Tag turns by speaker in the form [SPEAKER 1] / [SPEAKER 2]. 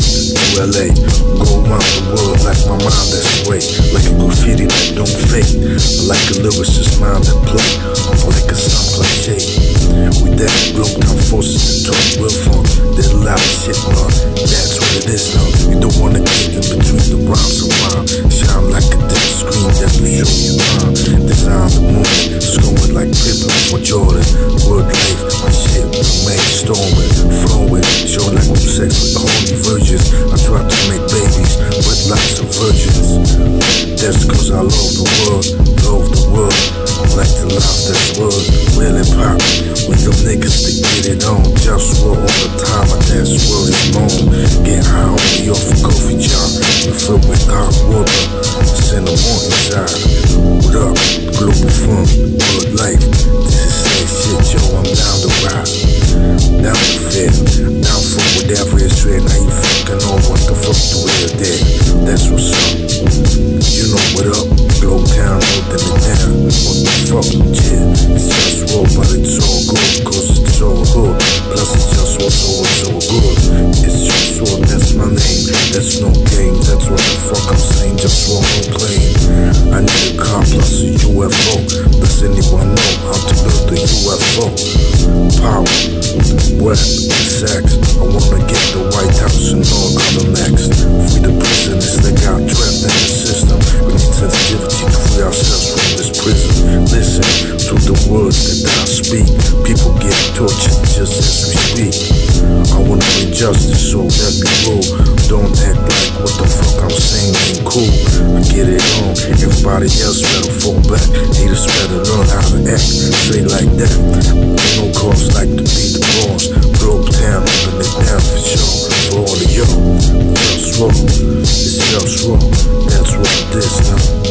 [SPEAKER 1] to LA, go around the world like my mind that's way, like a graffiti that don't fade, like a lyricist mind that play, like a sound cliche. With that Globetown forces to talk real fun, that loud shit, but that's what it is now. You don't wanna get in between the rhymes and rhyme, shine like a dim screen that will show you mine. Design the moment, scoring like Pippen for Jordan. Word life, my shit remain storming, flowing, showing like I'm sex with the holy virgins. I try to make babies with lots of virgins. That's cause I love the world, love the world. Like to love this world, real and pop. With them niggas to get it on, JustWar all the time, and that's word is known. Get high on the OFFiCiAL, we fill with hot water, send them on inside. What up, Globalfirm, word life. This is say shit, yo, I'm down to ride, down to fit, down for whatever is straight. Now you fucking on what the fuck the real day. That's what's up. You know what up, Globetown, holding it down. What the fuck, yeah, it's JustWar, but it's all good, cause it's all good. Plus it's JustWar, so it's all good. It's JustWar, that's my name, that's no game. That's what the fuck I'm saying, JustWar, no plane. I need a car plus a UFO. Does anyone know how to build a UFO? Power, web, sex. I wanna get the White House and all other next. Free the prisoners that got trapped in the system. We need sensitivity to free ourselves from this prison. Listen to the words that I speak. People get tortured just as we speak. I wanna bring justice, so let me roll. Don't act like what the fuck I'm saying ain't cool. I get it on, everybody else better fall back. Haters better learn how to act, straight like that. Ain't no cause like to be the boss. Globetown, open it down for sure. For all of y'all, JustWar, it's JustWar, that's what it is now.